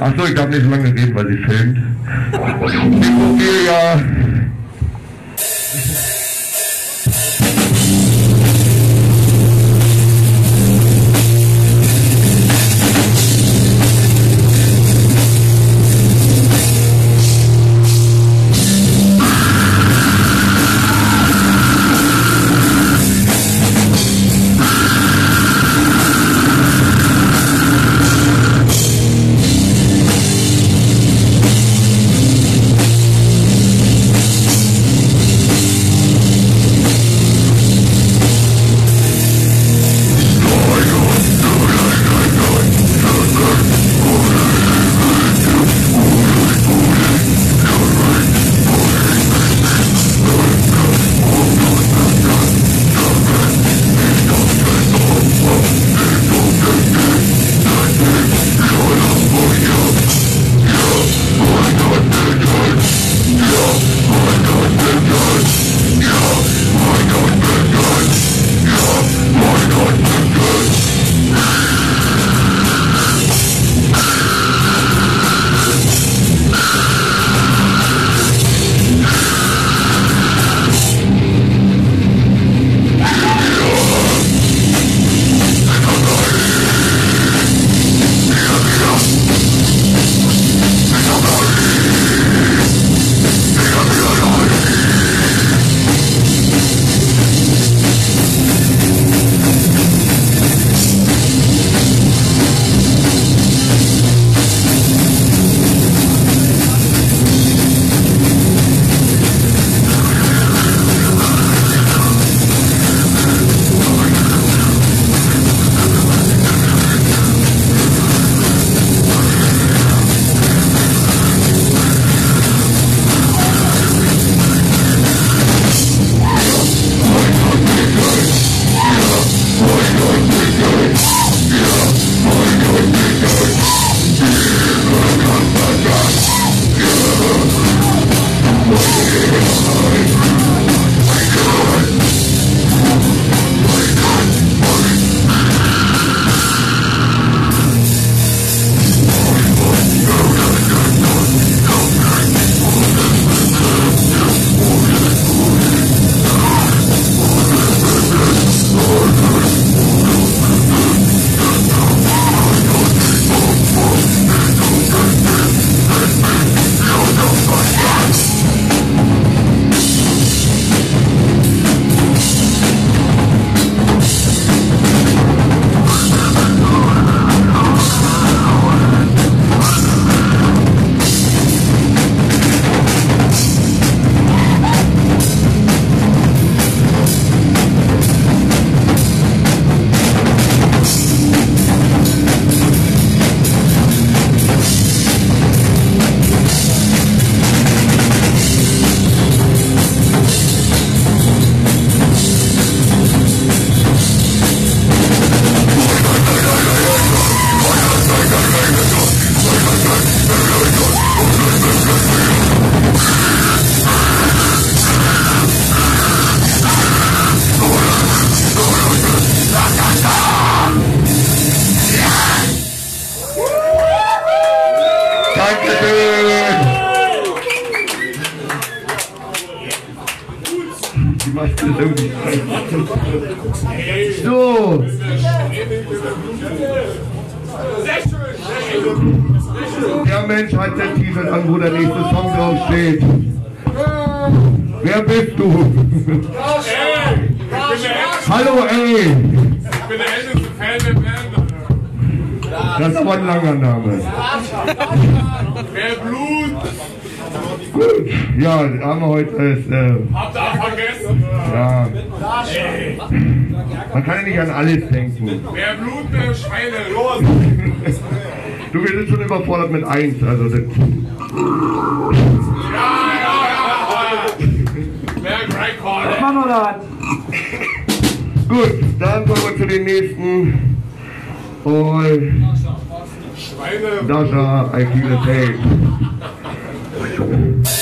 Achso, ich darf nicht so lange reden, weil sie filmt. Immobilia. So. Der Mensch hat den T-Shirt an, wo der nächste Song draufsteht. Wer bist du? Hallo, ey! Ich bin der älteste Fan der Band. Das ist aber ein langer Name. Mehr Blut! Gut, ja, haben wir heute ist, Habt ihr vergessen? ja. Man kann ja nicht an alles denken. Mehr Blut, mehr Schweine, los! Du, wir sind schon überfordert mit 1, also das. Ja! Mehr Grindcore! Was machen wir da? Gut, dann kommen wir zu den nächsten. Und Schweine! Dasha, I feel the pain.